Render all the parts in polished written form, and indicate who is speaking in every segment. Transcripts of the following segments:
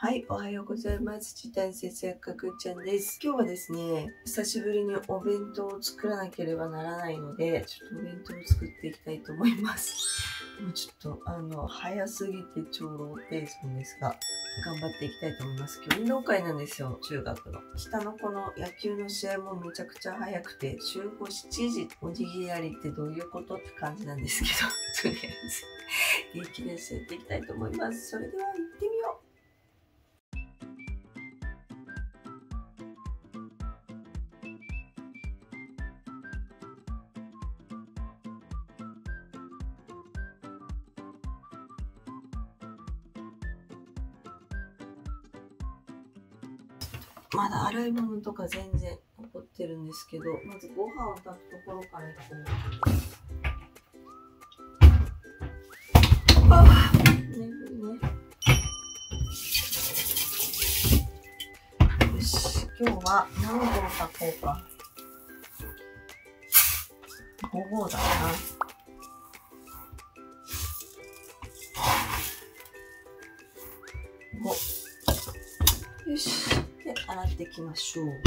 Speaker 1: はい、おはようございます。時短節約くっちゃんです。今日はですね、久しぶりにお弁当を作らなければならないので、ちょっとお弁当を作っていきたいと思います。もうちょっと早すぎて超ローテーションですが、頑張っていきたいと思います。今日運動会なんですよ、中学の。下の子の野球の試合もめちゃくちゃ早くて、集合7時おにぎりありってどういうことって感じなんですけど、とりあえず元気でやっていきたいと思います。それでは行ってみよう。まだ洗い物とか全然残ってるんですけど、まずご飯を炊くところからいこう。ああ、眠いね。よし、今日は何合炊こうか。5合だな。5。よし。で、洗っていきましょう。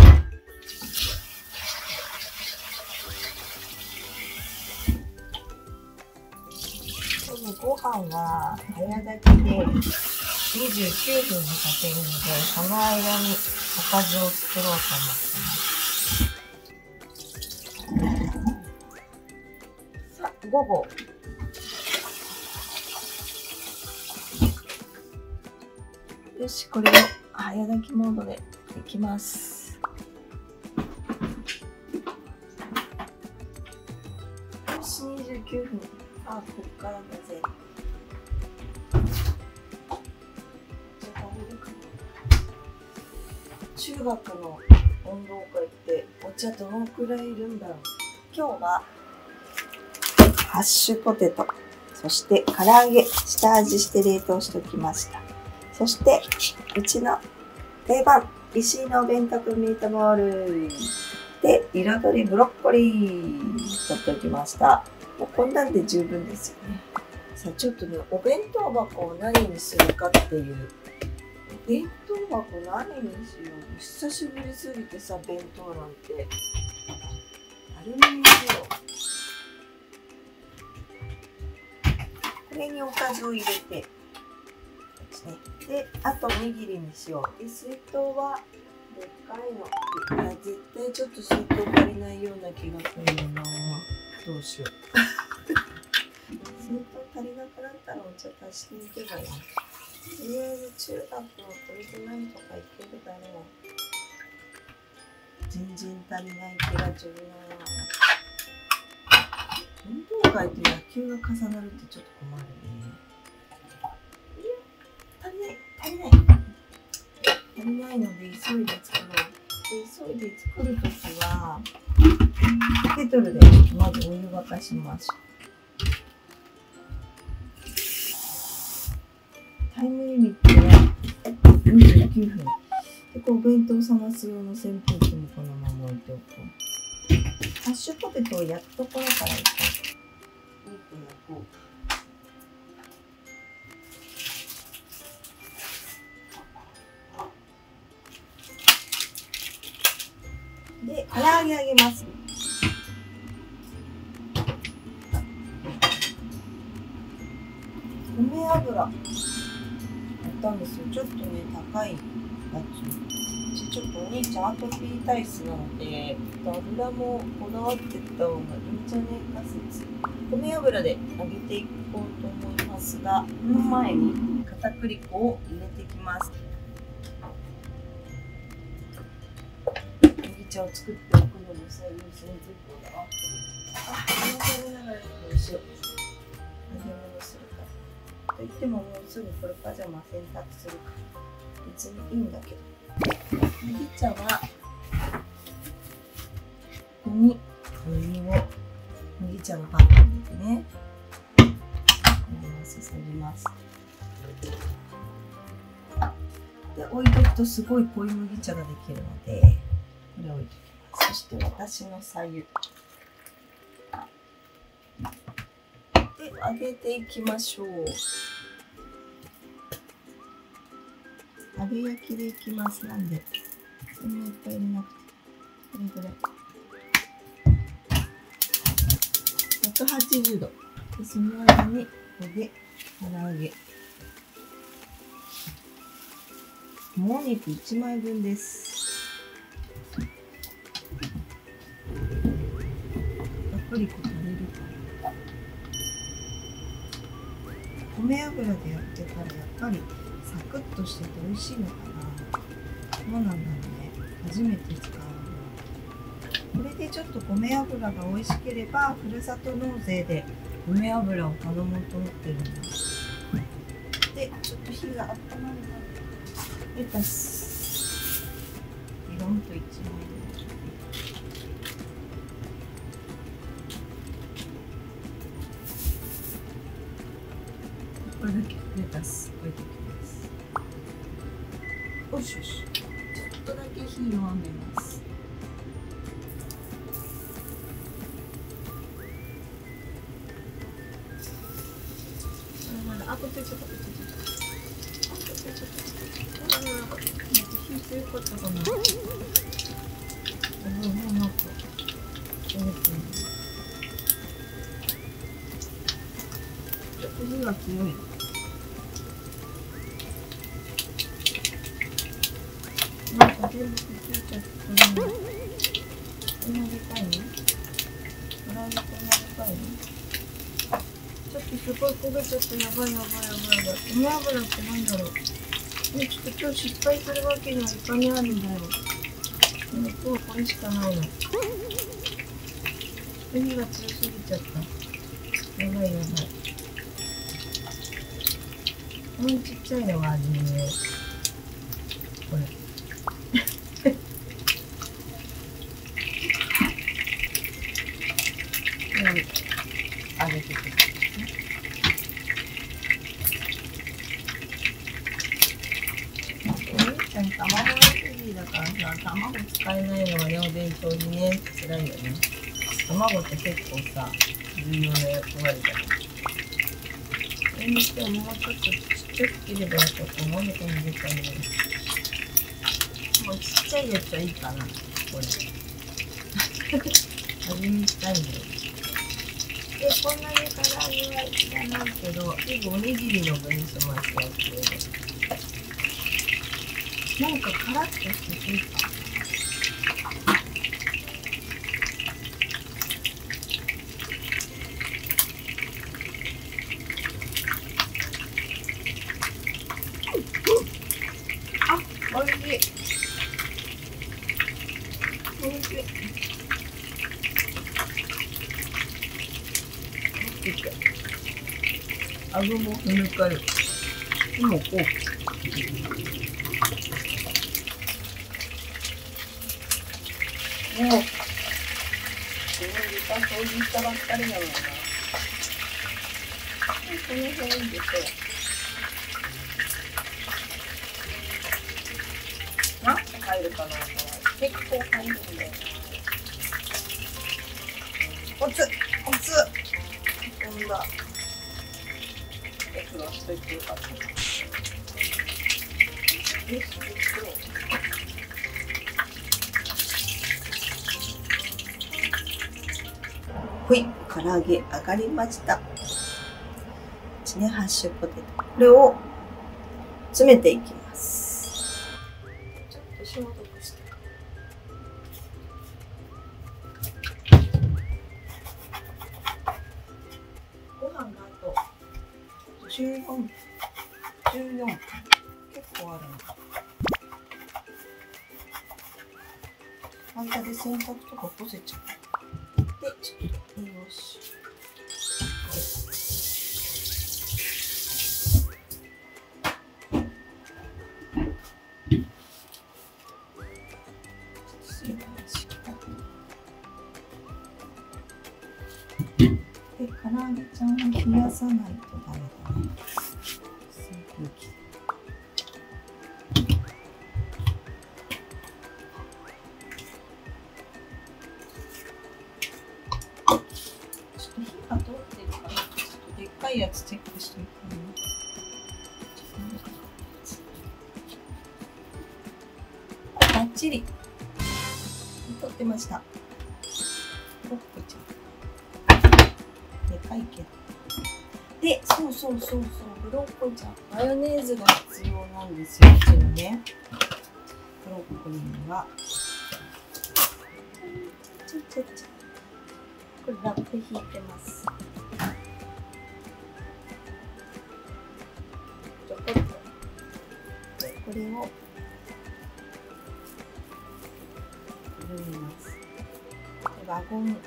Speaker 1: ご飯は早炊きで29分に炊けるので、その間におかずを作ろうと思ってます。さあ、午後。よし、これを早炊きモードでいきます。よし、29分。あ、こっからだぜ。中学の運動会ってお茶どのくらいいるんだろう。今日はハッシュポテト、そして唐揚げ、下味して冷凍しておきました。そしてうちの定番、石井のお弁当ミートボールで彩りブロッコリー取っておきました。もうこんなんで十分ですよね。さあちょっとね、お弁当箱を何にするかっていう。弁当箱何にしよう。久しぶりすぎてさ、弁当なんて。アルミにしよう。これにおかずを入れて。ですね。で、あとおにぎりにしよう。で、水筒はでっかいの。いや、絶対ちょっと水筒足りないような気がするよな。どうしよう。水筒足りなくなったらお茶足していけばいい。とりあえず中学のこれで何とかいけるだろう。全然足りない気がするな。運動会と野球が重なるってちょっと困るね。足りないので急いで作ろう。で、急いで作るときはケトルでまずお湯沸かします。タイムリミットは29分。で、こうお弁当冷ます用の扇風機もこのまま置いておこう。ハッシュポテトを焼くところからいこう。肉焼こう。で、唐揚げ揚げます。米油やったんですよ。ちょっとね、高いやつ。ちょっとお兄ちゃんアトピー体質なので、油もこだわっていった方がいいんじゃねえか説。米油で揚げていこうと思いますが、その前に片栗粉を入れていきます。麦茶を作っておくのも最優先事項だわ。食べながらどうしよう。揚げ物するか。といってももうすぐこれパジャマ洗濯するから別にいいんだけど。麦茶はここにお湯を麦茶のパックに入れてね、これを注ぎます。で、置いとくとすごい濃い麦茶ができるので、これを置いときます。そして私の白湯で揚げていきましょう。 春焼きでいきます。なんでそんないっぱい入れなくて、これぐらい180度で、その間にここで唐揚げ、もも肉1枚分です。片栗粉足りるかな。米油でやってからやっぱりサクッとしてて美味しいのかな。そうなんだろうね。初めて使うの。これでちょっと米油が美味しければ、ふるさと納税で米油を頼もうと思ってるんだ。で、ちょっと火が温まるまでレタス4と1枚。これだけレタス置いておきます。よしよし。ちょっとだけ火弱めます。あ、こっちちょっと。火強かったかな。もうなんか。ちょっと火が強い。なんか全部くっついちゃってこんなでかいの？唐揚げこんなでかいの？ちょっとすごい焦げちゃって、やばい。米油ってなんだろう。ちょっと今日失敗するわけにはいかないんだよ。今日はこれしかないの。火が強すぎちゃった。やばい。このちっちゃいのが味見よ。これ。揚げてくる。卵アレルギーだからさ、卵使えないのはね、お弁当にね、辛いよね。卵って結構さ、重要な役割だから。それにしてももうちょっとちっちゃく切ればよかった。なんでこんなでかいの？もうちっちゃいやつはいいかな、これ。味見したいんだよ。で、こんなに唐揚げはいらないけど、結構おにぎりの具にしましたやつで。なんかカラッとしてていいか。あ、おいしい。おいしい。あごもふぬかる。でもこう。もう、掃除したばっかりなのかな。この辺でしょ。何個入るかな。結構入るんだよな。おつ。こんな。黒しといてよかった。ほい、唐揚げ上がりました。ハッシュポテト。これを詰めていきます。ちょっと消毒して。ご飯があと14。結構あるの。間で洗濯とか干せちゃう。で、ちょっとよし。で、唐揚げちゃんを冷やさないとダメだね。扇風機。火が通ってるかな。ちょっとでっかいやつチェックしといてね。 ッチリ取ってました。ブロッコリーちゃん。でかいけど。で、そう、ブロッコリーちゃん、マヨネーズが必要なんですよ。うちのね、ブロッコリーには。これラップ引いてます。ちょこっと。で、これを入れます。で、輪ゴム。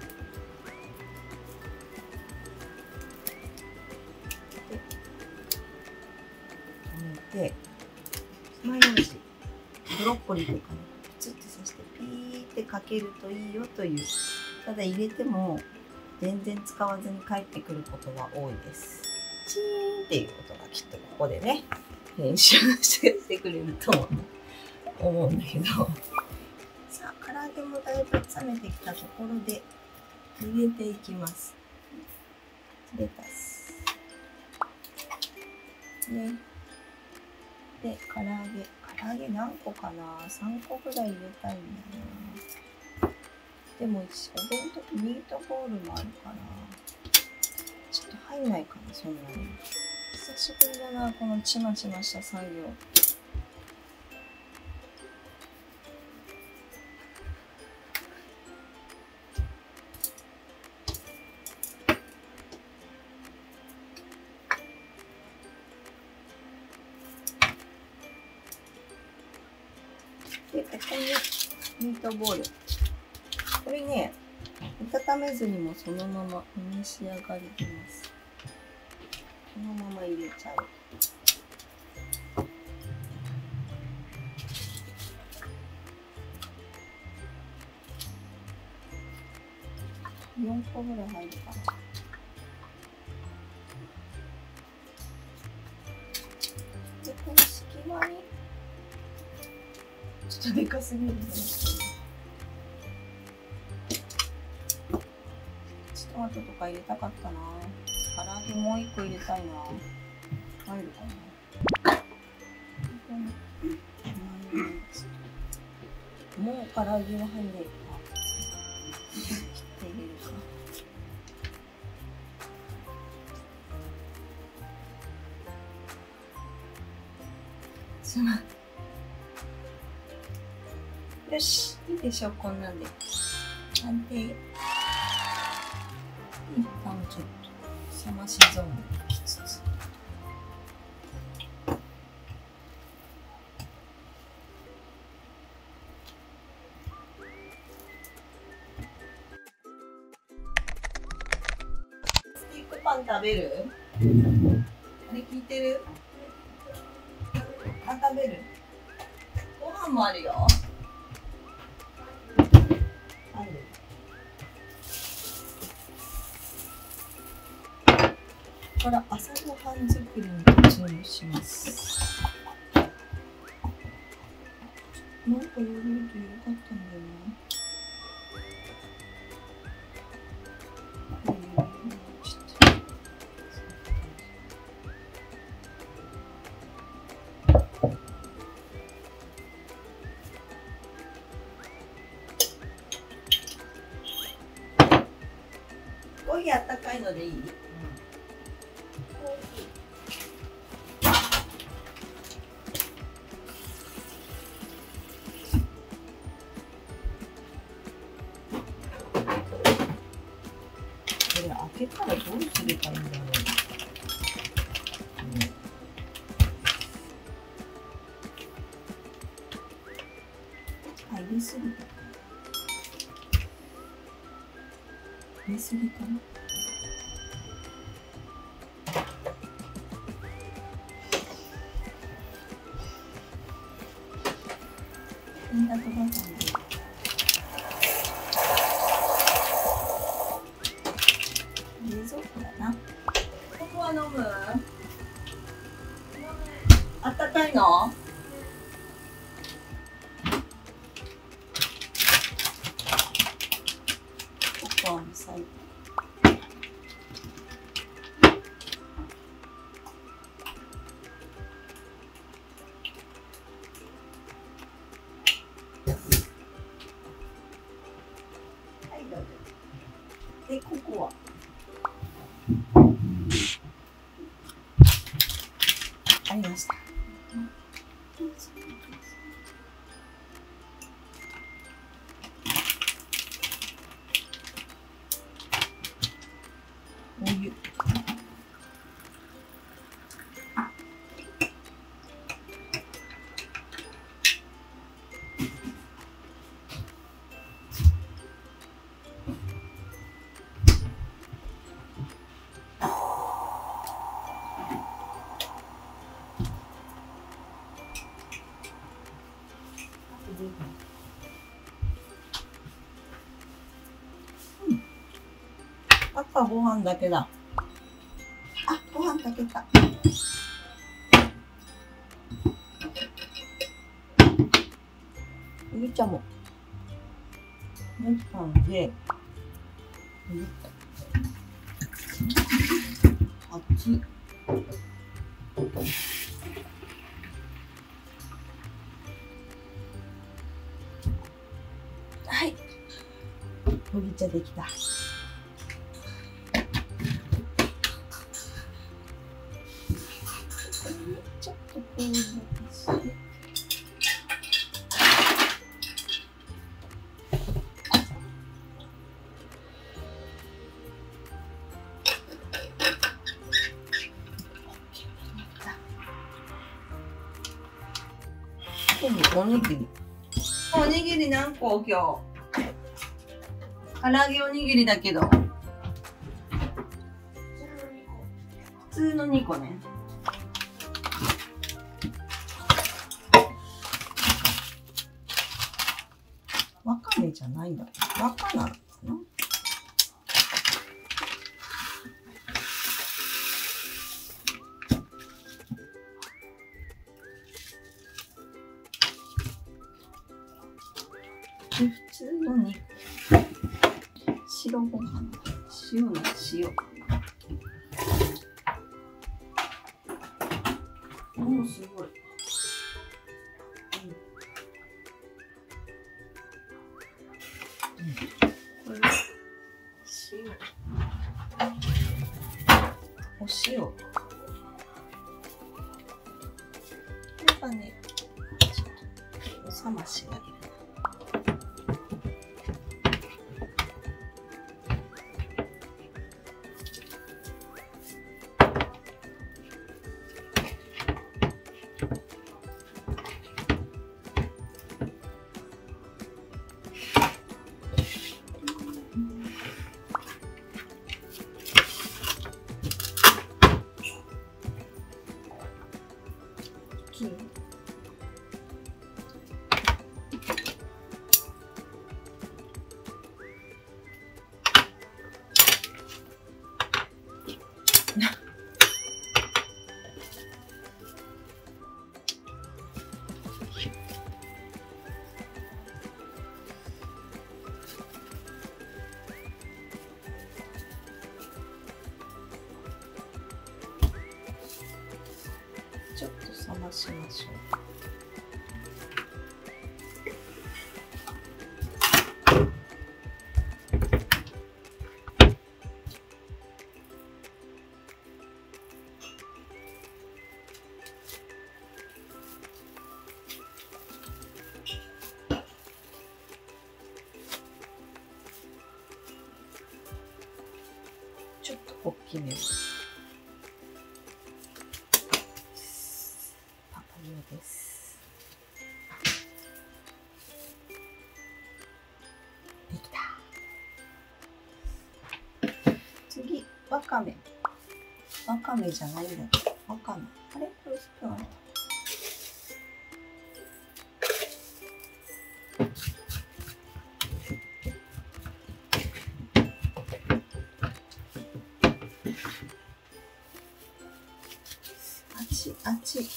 Speaker 1: で、爪楊枝、ブロッコリーとかにプツッと刺してピーってかけるといいよという。ただ入れても全然使わずに帰ってくることが多いです。チーンっていう音がきっとここでね、編集してくれると思うんだけど。さあ、唐揚げもだいぶ冷めてきたところで入れていきます。レタス。ね。で、唐揚げ何個かな ?3 個ぐらい入れたいんだよな。でも、お弁当ミートボールもあるかな。ちょっと入んないかな、そんなに。久しぶりだな、このちまちました作業。で、ここにミートボール。これね、温めずにもそのままお召し上がります。このまま入れちゃう。4個ぐらい入るかな。で、この隙間に、ちょっとでかすぎるね。トマトとか入れたかったな。唐揚げもう1個入れたいな。入るかな。もう唐揚げは入んないか。切って入れるか。よし、いいでしょ、こんなんで。安定。一旦ちょっと冷ましゾーンに行きつつ。スティックパン食べる？あれ聞いてる？パン食べる？ご飯もあるよ。これ朝ごはん作りに突入します。なんかヨーグルト緩かったんだよな。コーヒーあったかいのでいい？これ開けたらどうすればいいんだろう。入れすぎた。入れすぎかな。みんな飛ばさんで。冷蔵庫だな。ここは飲む？あったかいの？ココアも最後。 お湯。あとはご飯だけだ。あ、ご飯炊けた。麦茶も。麦茶んで、熱っ。はい。麦茶できた。ちょっとこうして。おにぎり。おにぎり何個今日。唐揚げおにぎりだけど。普通の2個ね。わかめじゃないんだ。わかなのかな。普通のに白ご飯、塩の塩。おお、すごい。これ塩。お塩。これがね、ちょっとおさましがいる。ちょっと冷ましましょう。ちょっと大きめ。パパイヤです。できた。次、わかめ。わかめじゃないんだけど、わかめ。あれこれスプーンある。あっち。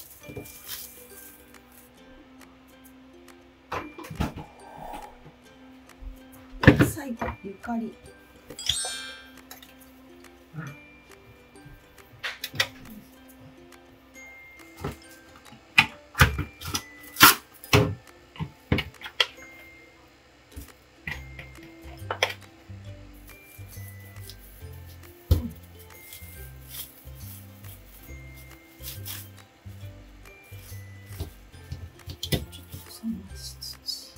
Speaker 1: 最後、ゆかり。 冷ましつつ。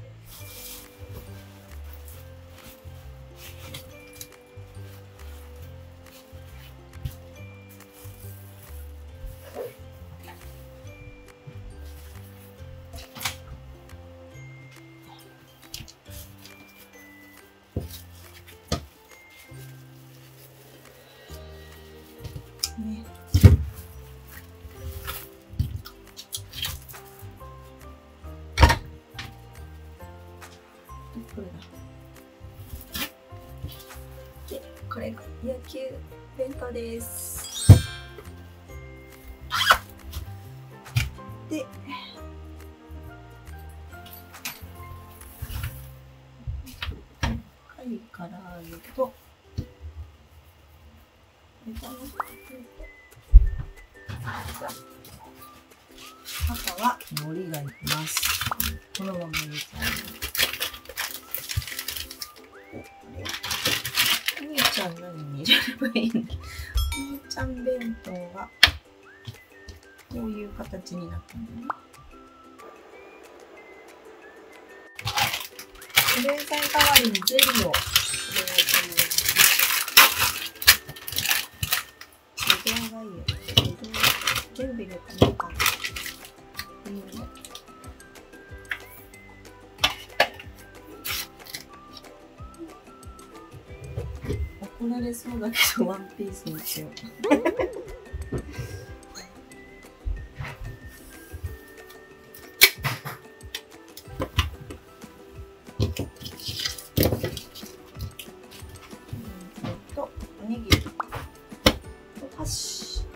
Speaker 1: ね。これだ。で、これが野球弁当です。で、貝唐揚げと豚のあとは海苔がいきます。このまま入れちゃいます。お兄ちゃん何に入れればいいの？お兄ちゃん弁当がこういう形になったんだね。保冷剤代わりにゼリーを入れようと思います。ぶどうがいいよ。ぶどう全部入れたのか。怒られそうだけどワンピースにしよう。おにぎりと箸。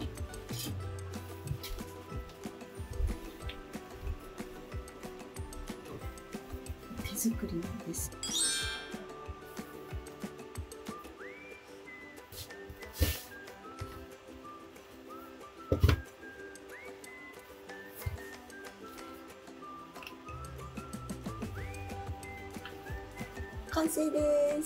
Speaker 1: 手作りなんです。完成です。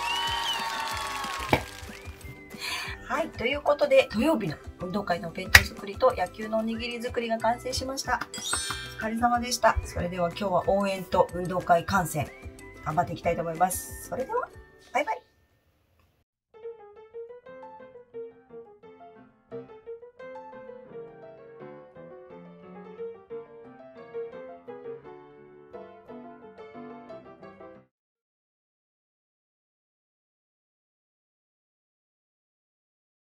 Speaker 1: はい、ということで土曜日の運動会のお弁当作りと野球のおにぎり作りが完成しました。お疲れ様でした。それでは今日は応援と運動会観戦頑張っていきたいと思います。それでは。